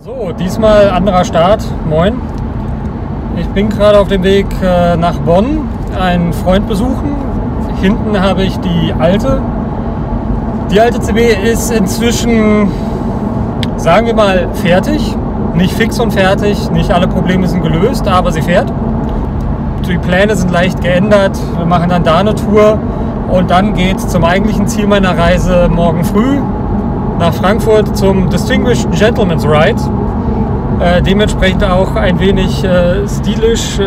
So, diesmal anderer Start. Moin. Ich bin gerade auf dem Weg nach Bonn, einen Freund besuchen. Hinten habe ich die alte. Die alte CB ist inzwischen, sagen wir mal, fertig. Nicht fix und fertig, nicht alle Probleme sind gelöst, aber sie fährt. Die Pläne sind leicht geändert. Wir machen dann da eine Tour und dann geht es zum eigentlichen Ziel meiner Reise morgen früh nach Frankfurt zum Distinguished Gentleman's Ride. Dementsprechend auch ein wenig stilistisch,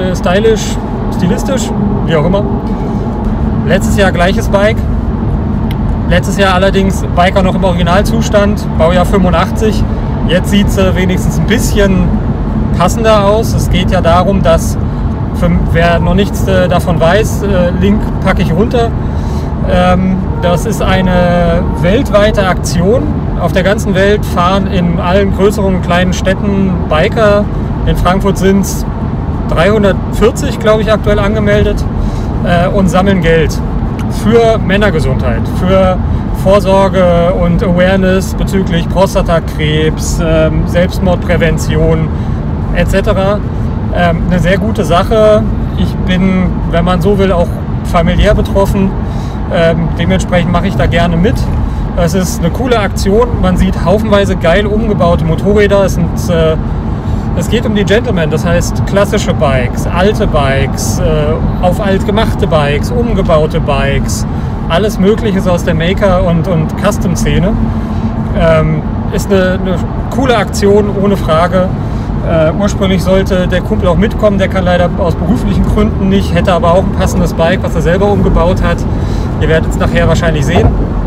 wie auch immer. Letztes Jahr gleiches Bike. Letztes Jahr allerdings Biker noch im Originalzustand, Baujahr 85. Jetzt sieht es wenigstens ein bisschen passender aus. Es geht ja darum, dass, für wer noch nichts davon weiß, Link packe ich runter. Das ist eine weltweite Aktion. Auf der ganzen Welt fahren in allen größeren und kleinen Städten Biker. In Frankfurt sind es 340, glaube ich, aktuell angemeldet und sammeln Geld für Männergesundheit, für Vorsorge und Awareness bezüglich Prostatakrebs, Selbstmordprävention etc. Eine sehr gute Sache. Ich bin, wenn man so will, auch familiär betroffen. Dementsprechend mache ich da gerne mit. Es ist eine coole Aktion. Man sieht haufenweise geil umgebaute Motorräder. Es geht um die Gentlemen, das heißt klassische Bikes, alte Bikes, auf alt gemachte Bikes, umgebaute Bikes, alles Mögliche aus der Maker- und Custom-Szene. Ist eine coole Aktion, ohne Frage. Ursprünglich sollte der Kumpel auch mitkommen, der kann leider aus beruflichen Gründen nicht, hätte aber auch ein passendes Bike, was er selber umgebaut hat. Ihr werdet es nachher wahrscheinlich sehen.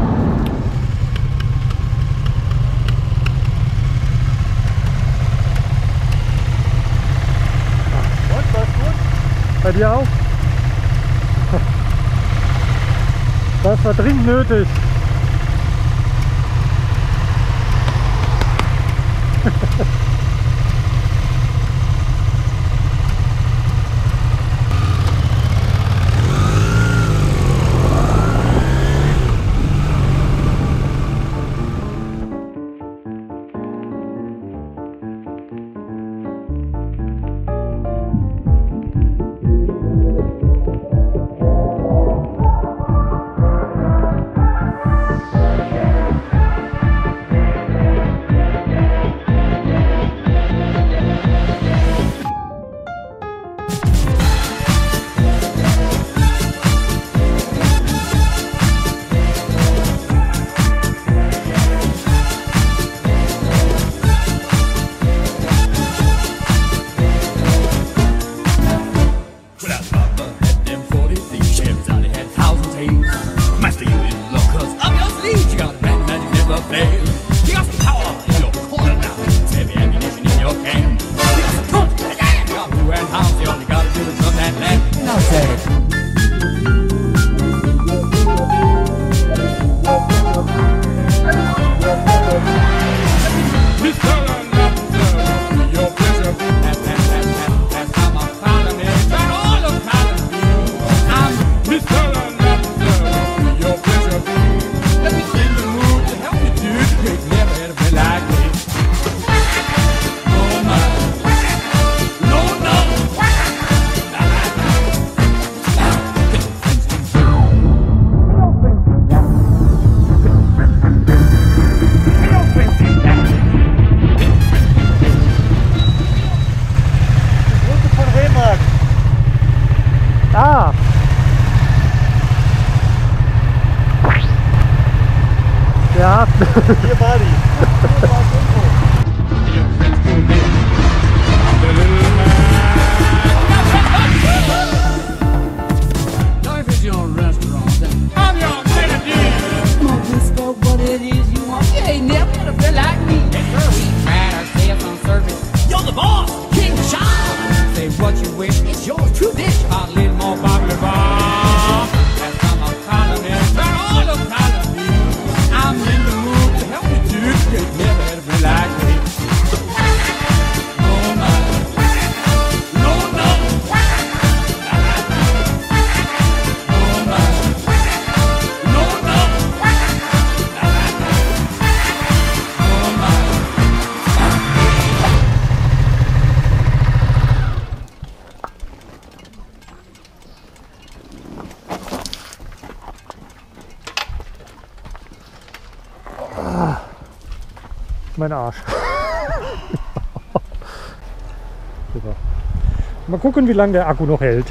Und, war's gut? Bei dir auch? Das war dringend nötig. mein Arsch. Super. Mal gucken, wie lange der Akku noch hält.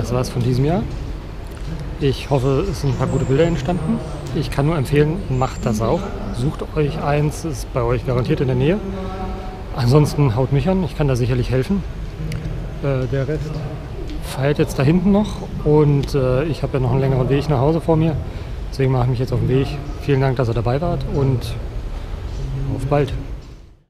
das war es von diesem Jahr. Ich hoffe, es sind ein paar gute Bilder entstanden. Ich kann nur empfehlen, macht das auch. Sucht euch eins, ist bei euch garantiert in der Nähe. Ansonsten haut mich an, ich kann da sicherlich helfen. Der Rest feiert jetzt da hinten noch und ich habe ja noch einen längeren Weg nach Hause vor mir. Deswegen mache ich mich jetzt auf den Weg. Vielen Dank, dass ihr dabei wart und auf bald.